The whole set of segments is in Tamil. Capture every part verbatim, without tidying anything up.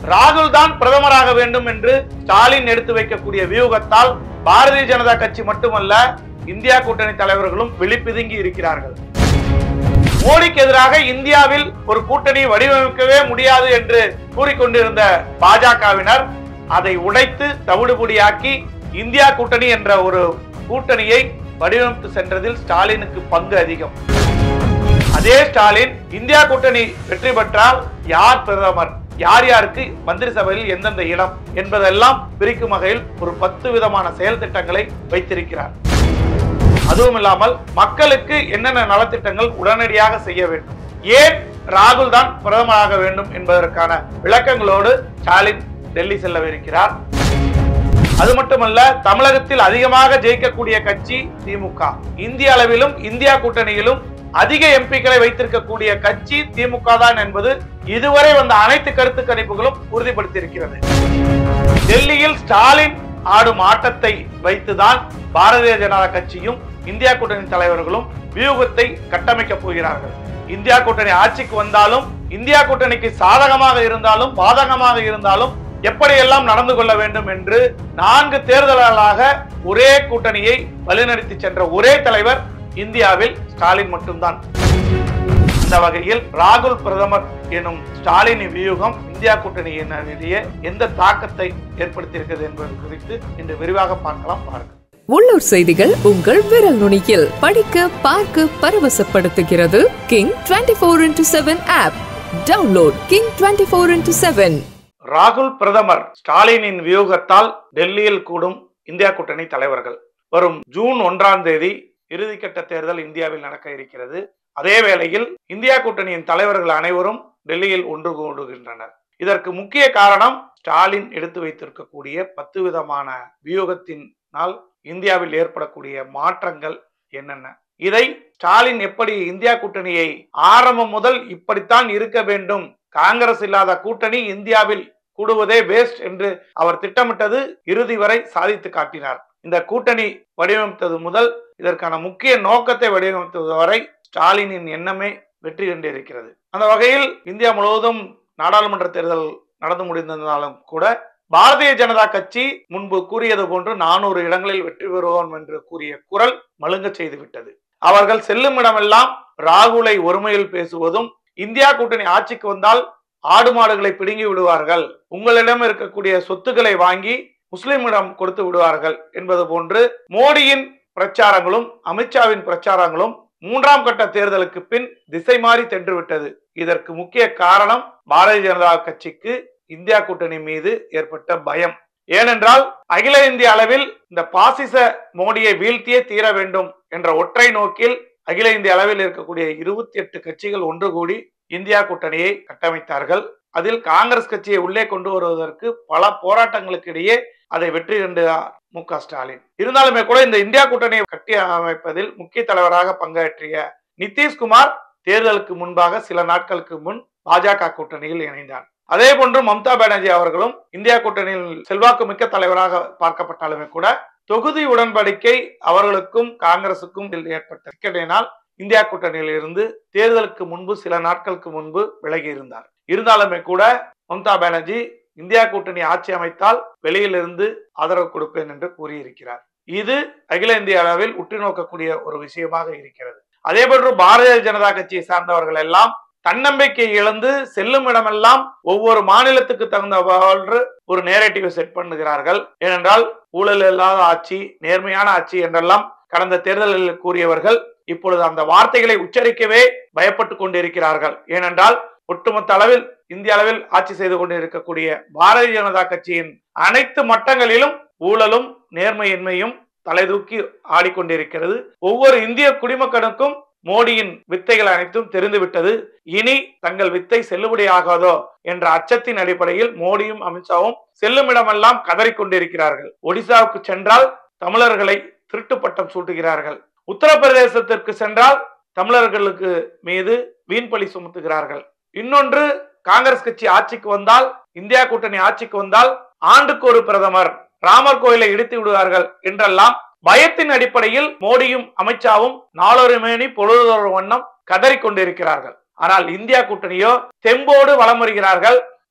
ராகுல் தான் பிரதமராக வேண்டும் என்று ஸ்டாலின் எடுத்து வைக்கக்கூடிய வியூகத்தால் பாரதிய ஜனதா கட்சி மட்டுமல்ல இந்தியா கூட்டணி தலைவர்களும் விழிப்பிதுங்கி இருக்கிறார்கள். மோடிக்கு எதிராக இந்தியாவில் ஒரு கூட்டணி வடிவமைக்கவே முடியாது என்று கூறிக்கொண்டிருந்த பாஜகவினர் அதை உடைத்து தவிடுபொடியாக்கி இந்தியா கூட்டணி என்ற ஒரு கூட்டணியை வடிவமைத்து சென்றதில் ஸ்டாலினுக்கு பங்கு அதிகம். அதே ஸ்டாலின் இந்தியா கூட்டணி வெற்றி பெற்றால் யார் பிரதமர், யார் யாருக்கு மந்திரி சபையில் எந்தெந்த இடம் என்பதெல்லாம் பிரிக்கும் வகையில் ஒரு பத்து விதமான செயல் திட்டங்களை வைத்திருக்கிறார். அதுவும் இல்லாமல் மக்களுக்கு என்னென்ன நலத்திட்டங்கள் உடனடியாக செய்ய வேண்டும், ஏன் ராகுல் தான் பிரதமராக வேண்டும் என்பதற்கான விளக்கங்களோடு ஸ்டாலின் டெல்லி செல்லவிருக்கிறார். அது மட்டுமல்ல, தமிழகத்தில் அதிகமாக ஜெயிக்கக்கூடிய கட்சி திமுக, இந்திய அளவிலும் இந்தியா கூட்டணியிலும் அதிக எம்பிக்களை வைத்திருக்கக்கூடிய கட்சி திமுக தான் என்பது இதுவரை வந்த அனைத்து கருத்து கணிப்புகளும் உறுதிப்படுத்தியிருக்கிறது. டெல்லியில் ஸ்டாலின் ஆடும் ஆட்டத்தை வைத்துதான் பாரதிய ஜனதா கட்சியும் இந்தியா கூட்டணி தலைவர்களும் வியூகத்தை கட்டமைக்க போகிறார்கள். இந்தியா கூட்டணி ஆட்சிக்கு வந்தாலும், இந்தியா கூட்டணிக்கு சாதகமாக இருந்தாலும் பாதகமாக இருந்தாலும் எப்படியெல்லாம் நடந்து கொள்ள வேண்டும் என்று நான்கு தேர்தல்களாக ஒரே கூட்டணியை வழிநடத்தி சென்ற ஒரே தலைவர் இந்தியாவில் ஸ்டாலின் மட்டும்தான். இந்த வகையில் ராகுல் பிரதமர் எனும் ஸ்டாலினின் வியூகம் இந்தியா கூட்டணியினரிடையே எந்த தாக்கத்தை ஏற்படுத்தியிருக்கிறது என்பது குறித்து இன்று விரிவாக பார்க்கலாம். பாருங்கள். உள்ளூர் செய்திகள் உங்கள் விரல் நுனியில் படிக்க பார்க்க பரவசப்படுத்துகிறது king twenty four into seven app. Download king twenty four into seven. ராகுல் பிரதமர் ஸ்டாலினின் வியூகத்தால் டெல்லியில் கூடும் இந்தியா கூட்டணி தலைவர்கள். வரும் ஜூன் ஒன்றாம் தேதி இறுதிக்கட்ட தேர்தல் இந்தியாவில் நடக்க இருக்கிறது. அதே வேளையில் இந்தியா கூட்டணியின் தலைவர்கள் அனைவரும் டெல்லியில் ஒன்று கூடுகின்றனர். இதற்கு முக்கிய காரணம் ஸ்டாலின் எடுத்து வைத்திருக்கக்கூடிய பத்து விதமான வியூகத்தினால் இந்தியாவில் ஏற்படக்கூடிய மாற்றங்கள் என்னென்ன, இதை ஸ்டாலின் எப்படி இந்தியா கூட்டணியை ஆரம்பம் முதல் இப்படித்தான் இருக்க வேண்டும், காங்கிரஸ் இல்லாத கூட்டணி இந்தியாவில் கூடுவதே வேஸ்ட் என்று அவர் திட்டமிட்டது இறுதி வரை சாதித்து காட்டினார். இந்த கூட்டணி வடிவமைத்தது முதல் இதற்கான முக்கிய நோக்கத்தை வடிவமைத்தது வரை ஸ்டாலினின் எண்ணமே வெற்றி கண்டிருக்கிறது. அந்த வகையில் இந்தியா முழுவதும் நாடாளுமன்ற தேர்தல் நடந்து முடிந்திருந்தாலும் கூட பாரதிய ஜனதா கட்சி முன்பு கூறியது போன்று நானூறு இடங்களில் வெற்றி பெறுவோம் என்று கூறிய குரல் மழுங்க செய்துவிட்டது. அவர்கள் செல்லும் இடமெல்லாம் ராகுலை ஒருமையில் பேசுவதும், இந்தியா கூட்டணி ஆட்சிக்கு வந்தால் ஆடு மாடுகளை பிடுங்கி விடுவார்கள், உங்களிடம் இருக்கக்கூடிய சொத்துக்களை வாங்கி முஸ்லிமிடம் கொடுத்து விடுவார்கள் என்பது போன்று மோடியின் பிரச்சாரங்களும் அமித்ஷாவின் பிரச்சாரங்களும் மூன்றாம் கட்ட தேர்தலுக்கு பின் திசை மாறி சென்று விட்டது. இதற்கு முக்கிய காரணம் பாரதிய ஜனதா கட்சிக்கு இந்தியா கூட்டணி மீது ஏற்பட்ட பயம். ஏனென்றால் அகில இந்திய அளவில் இந்த பாசிச மோடியை வீழ்த்தியே தீர வேண்டும் என்ற ஒற்றை நோக்கில் அகில இந்திய அளவில் இருக்கக்கூடிய இருபத்தி எட்டு கட்சிகள் ஒன்று கூடி இந்தியா கூட்டணியை கட்டமைத்தார்கள். அதில் காங்கிரஸ் கட்சியை உள்ளே கொண்டு வருவதற்கு பல போராட்டங்களுக்கு இடையே அதை வெற்றி கண்டார் மு க ஸ்டாலின். இருந்தாலுமே கூட இந்த இந்தியா கூட்டணியை கட்டி அமைப்பதில் முக்கிய தலைவராக பங்காற்றிய நிதிஷ்குமார் தேர்தலுக்கு முன்பாக சில நாட்களுக்கு முன் பாஜக கூட்டணியில் இணைந்தார். அதே போன்று மம்தா பானர்ஜி அவர்களும் இந்தியா கூட்டணியில் செல்வாக்கு மிக்க தலைவராக பார்க்கப்பட்டாலுமே கூட தொகுதி உடன்படிக்கை அவர்களுக்கும் காங்கிரசுக்கும் ஏற்பட்ட சிக்கலினால் இந்தியா கூட்டணியில் இருந்து தேர்தலுக்கு முன்பு சில நாட்களுக்கு முன்பு விலகி இருந்தார். இருந்தாலுமே கூட மம்தா பானர்ஜி இந்தியா கூட்டணி ஆட்சி அமைத்தால் வெளியிலிருந்து ஆதரவு கொடுப்பேன் என்று கூறியிருக்கிறார். இது அகில இந்திய அளவில் உற்று நோக்கக்கூடிய ஒரு விஷயமாக இருக்கிறது. அதே போன்று பாரதிய ஜனதா கட்சியை சார்ந்தவர்கள் எல்லாம் தன்னம்பிக்கை இழந்து செல்லும் இடமெல்லாம் ஒவ்வொரு மாநிலத்துக்கு தகுந்தவாறு ஒரு நேரேட்டிவ் செட் பண்ணுகிறார்கள். ஏனென்றால் ஊழல் இல்லாத ஆட்சி, நேர்மையான ஆட்சி என்றெல்லாம் கடந்த தேர்தலில் கூறியவர்கள் இப்பொழுது அந்த வார்த்தைகளை உச்சரிக்கவே பயப்பட்டு கொண்டிருக்கிறார்கள். ஏனென்றால் ஒட்டுமொத்த அளவில் இந்திய அளவில் ஆட்சி செய்து கொண்டிருக்கக்கூடிய பாரதிய ஜனதா கட்சியின் அனைத்து மட்டங்களிலும் ஊழலும் நேர்மையின்மையும் தலைதூக்கி ஆடிக்கொண்டிருக்கிறது. ஒவ்வொரு இந்திய குடிமகனுக்கும் மோடியின் வித்தைகள் அனைத்தும் தெரிந்துவிட்டது. இனி தங்கள் வித்தை செல்லுபடியாகாதோ என்ற அச்சத்தின் அடிப்படையில் மோடியும் அமித்ஷாவும் செல்லும் இடமெல்லாம் கதறிக்கொண்டிருக்கிறார்கள். ஒடிசாவுக்கு சென்றால் தமிழர்களை திருட்டு பட்டம் சூட்டுகிறார்கள். உத்தரப்பிரதேசத்திற்கு சென்றால் தமிழர்களுக்கு மீது வீண்பழி சுமத்துகிறார்கள். இன்னொன்று, காங்கிரஸ் கட்சி ஆட்சிக்கு வந்தால், இந்தியா கூட்டணி ஆட்சிக்கு வந்தால் ஆண்டுக்கு ஒரு பிரதமர், ராமர் கோயிலை இடித்து விடுவார்கள் என்றெல்லாம் பயத்தின் அடிப்படையில் மோடியும் அமித்ஷாவும் நாளொரு மேனி பொழுதொரு வண்ணம் கதறிக்கொண்டிருக்கிறார்கள். ஆனால் இந்தியா கூட்டணியோ தெம்போடு வலம் வருகிறார்கள்.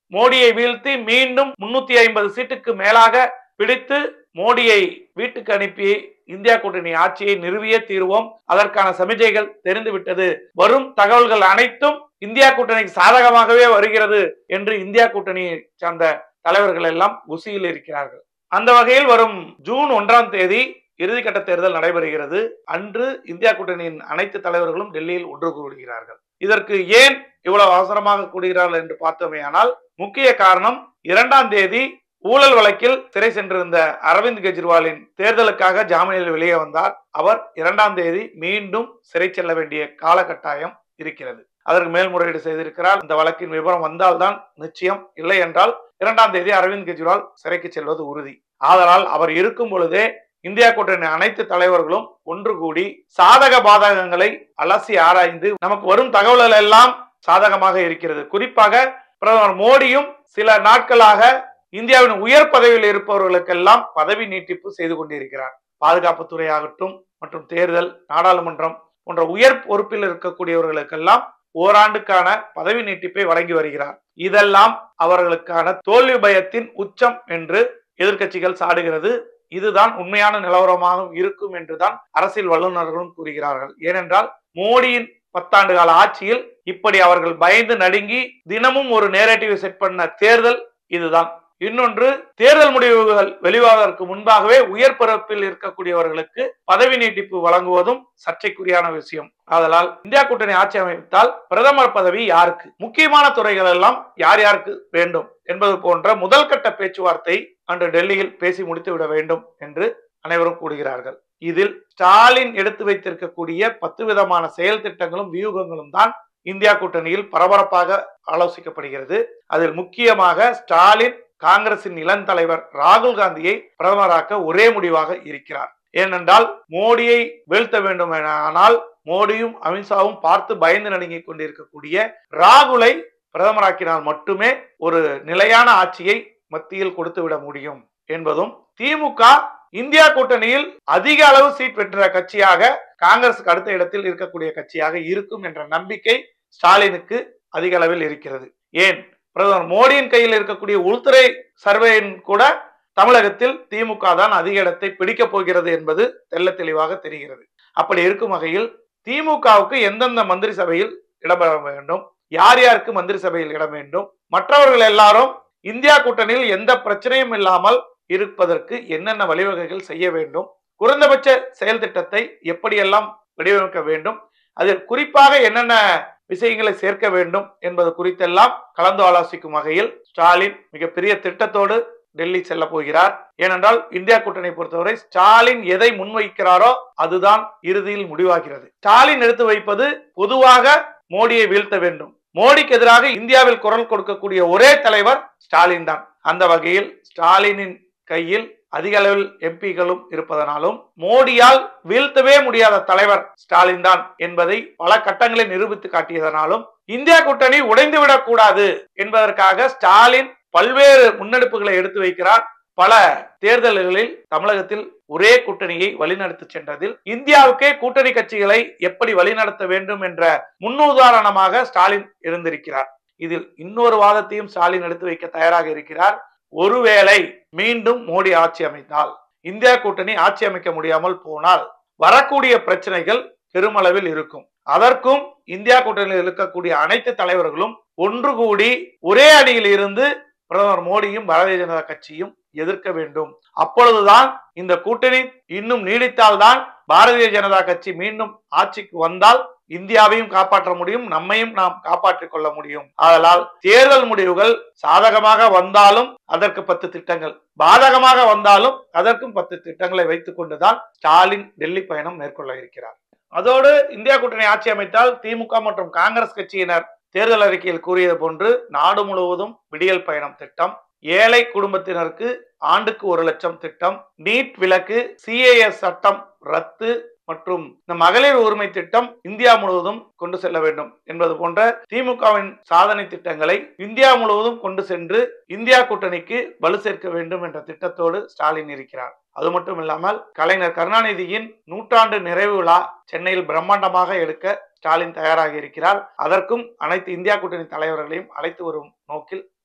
மோடியை வீழ்த்தி மீண்டும் முன்னூத்தி ஐம்பது சீட்டுக்கு மேலாக பிடித்து மோடியை வீட்டுக்கு அனுப்பி இந்தியா கூட்டணி ஆட்சியை நிறுவியே தீர்வோம், அதற்கான சமிஜைகள் தெரிந்துவிட்டது, வரும் தகவல்கள் அனைத்தும் இந்தியா கூட்டணிக்கு சாதகமாகவே வருகிறது என்று இந்தியா கூட்டணியை சார்ந்த தலைவர்கள் எல்லாம் குசியில் இருக்கிறார்கள். அந்த வகையில் வரும் ஜூன் ஒன்றாம் தேதி இறுதிக்கட்ட தேர்தல் நடைபெறுகிறது. அன்று இந்தியா கூட்டணியின் அனைத்து தலைவர்களும் டெல்லியில் ஒன்று கூடுகிறார்கள். இதற்கு ஏன் இவ்வளவு அவசரமாக கூடுகிறார்கள் என்று பார்த்தோமேயானால் முக்கிய காரணம், இரண்டாம் தேதி ஊழல் வழக்கில் சிறை சென்றிருந்த அரவிந்த் கெஜ்ரிவாலின் தேர்தலுக்காக ஜாமீனில் வெளியே வந்தார். அவர் இரண்டாம் தேதி மீண்டும் சிறை செல்ல வேண்டிய காலகட்டாயம் இருக்கிறது. அதற்கு மேல்முறையீடு செய்திருக்கிறார். இந்த வழக்கின் விவரம் வந்தால்தான் நிச்சயம், இல்லை என்றால் இரண்டாம் தேதி அரவிந்த் கெஜ்ரிவால் சிறைக்கு செல்வது உறுதி. ஆதலால் அவர் இருக்கும் பொழுதே இந்தியா கூட்டணி அனைத்து தலைவர்களும் ஒன்று கூடி சாதக பாதகங்களை அலசி ஆராய்ந்து நமக்கு வரும் தகவல்கள் எல்லாம் சாதகமாக இருக்கிறது. குறிப்பாக பிரதமர் மோடியும் சில நாட்களாக இந்தியாவின் உயர் பதவியில் இருப்பவர்களுக்கெல்லாம் பதவி நீட்டிப்பு செய்து கொண்டிருக்கிறார். பாதுகாப்புத்துறை ஆகட்டும் மற்றும் தேர்தல், நாடாளுமன்றம் போன்ற உயர் பொறுப்பில் இருக்கக்கூடியவர்களுக்கெல்லாம் ஓராண்டுக்கான பதவி நீட்டிப்பை வழங்கி வருகிறார். இதெல்லாம் அவர்களுக்கான தோல்வி பயத்தின் உச்சம் என்று எதிர்க்கட்சிகள் சாடுகிறது. இதுதான் உண்மையான நிலவரமாக இருக்கும் என்றுதான் அரசியல் வல்லுநர்களும் கூறுகிறார்கள். ஏனென்றால் மோடியின் பத்தாண்டு கால ஆட்சியில் இப்படி அவர்கள் பயந்து நடுங்கி தினமும் ஒரு நேரேட்டிவ் செட் பண்ண தேர்தல் இதுதான். இன்னொன்று, தேர்தல் முடிவுகள் வெளிவாவதற்கு முன்பாகவே உயர் பொறுப்பில் இருக்கக்கூடியவர்களுக்கு பதவி நீட்டிப்பு வழங்குவதும் சர்ச்சைக்குரியான விஷயம். ஆதலால் இந்தியா கூட்டணி ஆட்சி அமைத்தால் பிரதமர் பதவி யாருக்கு, முக்கியமான துறைகள் எல்லாம் யார் யாருக்கு வேண்டும் என்பது போன்ற முதல் கட்ட பேச்சுவார்த்தை அன்று டெல்லியில் பேசி முடித்து விட வேண்டும் என்று அனைவரும் கூறுகிறார்கள். இதில் ஸ்டாலின் எடுத்து வைத்திருக்கக்கூடிய பத்து விதமான செயல் திட்டங்களும் வியூகங்களும் தான் இந்தியா கூட்டணியில் பரபரப்பாக ஆலோசிக்கப்படுகிறது. அதில் முக்கியமாக ஸ்டாலின் காங்கிரசின் இளம் தலைவர் ராகுல் காந்தியை பிரதமராக்க ஒரே முடிவாக இருக்கிறார். ஏனென்றால் மோடியை வீழ்த்த வேண்டும் என ஆனால் மோடியும் அமித்ஷாவும் பார்த்து பயந்து நடுங்கிக் கொண்டிருக்கக்கூடிய ராகுலை பிரதமராக்கினால் மட்டுமே ஒரு நிலையான ஆட்சியை மத்தியில் கொடுத்து விட முடியும் என்பதும், திமுக இந்தியா கூட்டணியில் அதிக அளவு சீட் பெற்ற கட்சியாக காங்கிரசுக்கு அடுத்த இடத்தில் இருக்கக்கூடிய கட்சியாக இருக்கும் என்ற நம்பிக்கை ஸ்டாலினுக்கு அதிக அளவில் இருக்கிறது. ஏன், பிரதமர் மோடியின் கையில் இருக்கக்கூடிய உள்துறை சர்வேயின் கூட தமிழகத்தில் திமுக தான் அதிக இடத்தை பிடிக்கப் போகிறது என்பது தெல்ல தெளிவாக தெரிகிறது. அப்படி இருக்கும் வகையில் திமுகவுக்கு எந்தெந்த மந்திரி சபையில் இடம்பெற வேண்டும், யார் யாருக்கு மந்திரி சபையில் இடம் வேண்டும், மற்றவர்கள் எல்லாரும் இந்தியா கூட்டணியில் எந்த பிரச்சனையும் இல்லாமல் இருப்பதற்கு என்னென்ன வழிவகைகள் செய்ய வேண்டும், குறைந்தபட்ச செயல் திட்டத்தை எப்படியெல்லாம் வடிவமைக்க வேண்டும், அதில் குறிப்பாக என்னென்ன விஷயங்களை சேர்க்க வேண்டும் என்பது குறித்தெல்லாம் கலந்து ஆலோசிக்கும் வகையில் ஸ்டாலின் மிகப்பெரிய திட்டத்தோடு டெல்லி செல்ல போகிறார். ஏனென்றால் இந்தியா கூட்டணி பொறுத்தவரை ஸ்டாலின் எதை முன்வைக்கிறாரோ அதுதான் இறுதியில் முடிவாகிறது. ஸ்டாலின் எடுத்து வைப்பது பொதுவாக மோடியை வீழ்த்த வேண்டும். மோடிக்கு எதிராக இந்தியாவில் குரல் கொடுக்கக்கூடிய ஒரே தலைவர் ஸ்டாலின் தான். அந்த வகையில் ஸ்டாலினின் கையில் அதிக அளவில் எம்பிகளும் இருப்பதனாலும் மோடியால் வீழ்த்தவே முடியாத தலைவர் ஸ்டாலின் தான் என்பதை பல கட்டங்களில் நிரூபித்து காட்டியதனாலும் இந்தியா கூட்டணி உடைந்துவிடக் கூடாது என்பதற்காக ஸ்டாலின் பல்வேறு முன்னெடுப்புகளை எடுத்து வைக்கிறார். பல தேர்தல்களில் தமிழகத்தில் ஒரே கூட்டணியை வழிநடத்தி சென்றதில் இந்தியாவுக்கே கூட்டணி கட்சிகளை எப்படி வழிநடத்த வேண்டும் என்ற முன்னுதாரணமாக ஸ்டாலின் இருந்திருக்கிறார். இதில் இன்னொரு வாதத்தையும் ஸ்டாலின் எடுத்து வைக்க தயாராக இருக்கிறார். ஒருவேளை மீண்டும் மோடி ஆட்சி அமைத்தால், இந்தியா கூட்டணி ஆட்சி அமைக்க முடியாமல் போனால் வரக்கூடிய பிரச்சனைகள் பெருமளவில் இருக்கும். அதற்கும் இந்தியா கூட்டணியில் இருக்கக்கூடிய அனைத்து தலைவர்களும் ஒன்று கூடி ஒரே அணியில் இருந்து பிரதமர் மோடியும் பாரதிய ஜனதா கட்சியும் எதிர்க்க வேண்டும். அப்பொழுதுதான் இந்த கூட்டணி இன்னும் நீடித்தால்தான் பாரதிய ஜனதா கட்சி மீண்டும் ஆட்சிக்கு வந்தால் இந்தியாவையும் காப்பாற்ற முடியும், நம்மையும் நாம் காப்பாற்றிக் கொள்ள முடியும். அதனால் தேர்தல் முடிவுகள் சாதகமாக வந்தாலும் அதற்கு பத்து திட்டங்கள், பாதகமாக வந்தாலும் அதற்கும் பத்து திட்டங்களை வைத்துக் கொண்டுதான் ஸ்டாலின் டெல்லி பயணம் மேற்கொள்ள இருக்கிறார். அதோடு இந்தியா கூட்டணி ஆட்சி அமைத்தால் திமுக மற்றும் காங்கிரஸ் கட்சியினர் தேர்தல் அறிக்கையில் கூறியது போன்று நாடு முழுவதும் விடியல் பயணம் திட்டம், ஏழை குடும்பத்தினருக்கு ஆண்டுக்கு ஒரு லட்சம் திட்டம், நீட் விலக்கு, சிஏஎஸ் சட்டம் ரத்து மற்றும் இந்த மகளிர் உரிமை திட்டம் இந்தியா முழுவதும் கொண்டு செல்ல வேண்டும் என்பது போன்ற திமுகவின் சாதனை திட்டங்களை இந்தியா முழுவதும் கொண்டு சென்று இந்தியா கூட்டணிக்கு வலு சேர்க்க வேண்டும் என்ற திட்டத்தோடு ஸ்டாலின் இருக்கிறார். அது மட்டும் இல்லாமல் கலைஞர் கருணாநிதியின் நூற்றாண்டு நிறைவு விழா சென்னையில் பிரம்மாண்டமாக எடுக்க ஸ்டாலின் தயாராக இருக்கிறார். அதற்கும் அனைத்து இந்தியா கூட்டணி தலைவர்களையும் அழைத்து வரும் நோக்கில்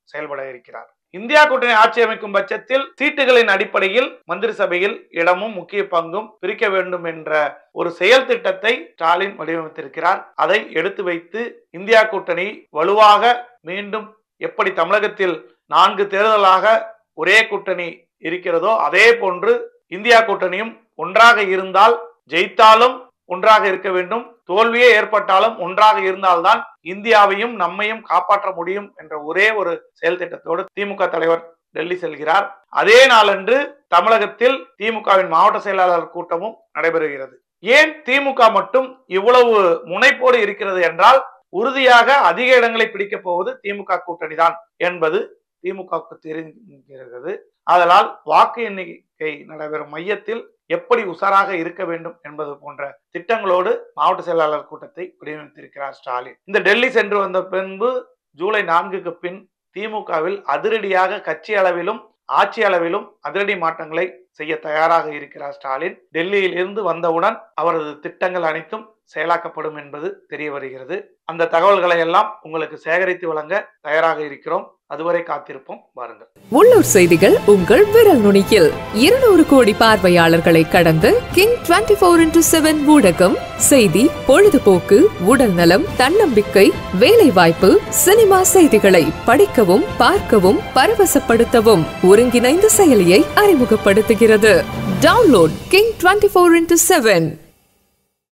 செயல்பட இருக்கிறார். இந்தியா கூட்டணி ஆட்சி அமைக்கும் பட்சத்தில் சீட்டுகளின் அடிப்படையில் மந்திரி சபையில் இடமும் முக்கிய பங்கும் பிரிக்க வேண்டும் என்ற ஒரு செயல் திட்டத்தை ஸ்டாலின் வடிவமைத்திருக்கிறார். அதை எடுத்து வைத்து இந்தியா கூட்டணி வலுவாக மீண்டும் எப்படி தமிழகத்தில் நான்கு தேர்தலாக ஒரே கூட்டணி இருக்கிறதோ அதே போன்று இந்தியா கூட்டணியும் ஒன்றாக இருந்தால் ஜெயித்தாலும் ஒன்றாக இருக்க வேண்டும், தோல்வியே ஏற்பட்டாலும் ஒன்றாக இருந்தால்தான் இந்தியாவையும் நம்மையும் காப்பாற்ற முடியும் என்ற ஒரே ஒரு செயல் திட்டத்தோடு திமுக தலைவர் டெல்லி செல்கிறார். அதே நாளன்று தமிழகத்தில் திமுகவின் மாவட்ட செயலாளர் கூட்டமும் நடைபெறுகிறது. ஏன் திமுக மட்டும் இவ்வளவு முனைப்போடு இருக்கிறது என்றால், உறுதியாக அதிக இடங்களை பிடிக்கப் போவது திமுக கூட்டணி தான் என்பது திமுகவுக்கு தெரிகிறது. அதனால் வாக்கு எண்ணிக்கை நடைபெறும் மையத்தில் எப்படி உஷாராக இருக்க வேண்டும் என்பது போன்ற திட்டங்களோடு மாவட்ட செயலாளர் கூட்டத்தை வடிவமைத்திருக்கிறார் ஸ்டாலின். இந்த டெல்லி சென்று வந்த பின்பு ஜூலை நான்குக்கு பின் திமுகவில் அதிரடியாக கட்சி அளவிலும் ஆட்சி அளவிலும் அதிரடி மாற்றங்களை செய்ய தயாராக இருக்கிறார் ஸ்டாலின். டெல்லியில் இருந்து வந்தவுடன் அவரது திட்டங்கள் அனைத்தும் செயலாக்கப்படும் என்பது தெரிய வருகிறது. அந்த தகவல்களை எல்லாம் உங்களுக்கு சேகரித்து வழங்க தயாராக இருக்கிறோம். அதுவரை காத்திருப்போம், வாருங்கள். உள்ளூர் செய்திகள் உங்கள் விரல் நுனியில். இருநூறு கோடி பார்வையாளர்களை கடந்து king twenty four into seven ஊடகம் செய்தி, பொழுதுபோக்கு, உடல் நலம், தன்னம்பிக்கை, வேலை வாய்ப்பு, சினிமா செய்திகளை படிக்கவும் பார்க்கவும் பரவசப்படுத்தவும் ஒருங்கிணைந்த செயலியை அறிமுகப்படுத்துகிறது. Download king twenty four into seven.